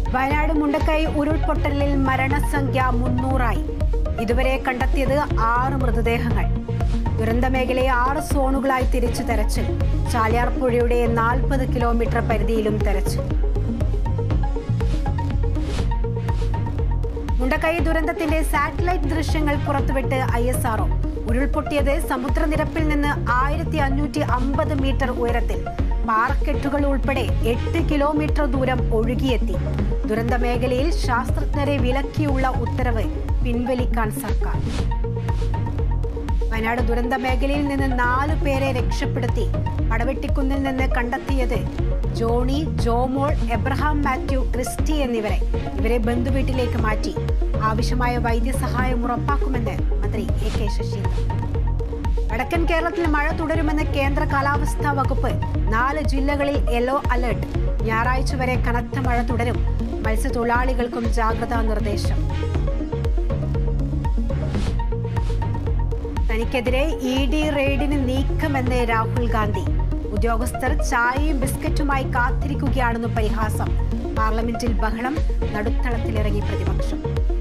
വയനാട് മുണ്ടക്കൈ ഉരുൾപൊട്ടലിൽ മരണസംഖ്യ 300ആയി. ഇതുവരെ കണ്ടെത്തിയത് 6 മൃതദേഹങ്ങൾ. ദുരന്തമേഖലയെ 6 സോണുകളായി തിരിച്ചു തെരച്ചിൽ. ചാലിയാർ പുഴയുടെ 40 കിലോമീറ്റർ പരിധിയിലും തെരച്ചിൽ. മുണ്ടക്കൈ ദുരന്തത്തിന്റെ സാറ്റലൈറ്റ് ദൃശ്യങ്ങൾ പുറത്തുവിട്ട് ISRO. ഉരുൾപൊട്ടിയത് സമുദ്രനിരപ്പിൽ നിന്ന് 1550 മീറ്റർ ഉയരത്തിൽ. പാറക്കെട്ടുകൾ ഉൾപ്പെടെ 8 കിലോമീറ്റർ ദൂരം ഒഴുകിയെത്തി. ദുരന്ത മേഖലയിൽ ശാസ്ത്രജ്ഞരെ വിലക്കിയുള്ള ഉത്തരവ് പിൻവലിക്കാൻ സർക്കാർ. വയനാട് ദുരന്ത മേഖലയിൽ നിന്ന് 4 പേരെ രക്ഷപ്പെടുത്തി. പടവെട്ടിക്കുന്നിൽ നിന്ന് കണ്ടെത്തിയത് ജോണി, ജോമോൾ, എബ്രഹാം മാത്യു, ക്രിസ്റ്റി എന്നിവരെ. ഇവരെ ബന്ധുവീട്ടിലേക്ക് മാറ്റി. ആവശ്യമായ വൈദ്യസഹായം ഉറപ്പാക്കുമെന്ന് മന്ത്രി AK ശശീന്ദ്രൻ. വടക്കൻ കേരളത്തിൽ മഴ തുടരുമെന്ന് കേന്ദ്ര കാലാവസ്ഥാ വകുപ്പ്. 4 ജില്ലകളിൽ യെല്ലോ അലർട്ട്. ഞായറാഴ്ച വരെ കനത്ത മഴ തുടരും. മത്സ്യത്തൊഴിലാളികൾക്കും ജാഗ്രതാ നിർദ്ദേശം. തനിക്കെതിരെ ED റെയ്ഡിന് നീക്കമെന്ന് രാഹുൽ ഗാന്ധി. ഉദ്യോഗസ്ഥർ ചായയും ബിസ്ക്കറ്റുമായി കാത്തിരിക്കുകയാണെന്ന് പരിഹാസം. പാർലമെന്റിൽ ബഹളം. നടുത്തളത്തിലിറങ്ങി പ്രതിപക്ഷം.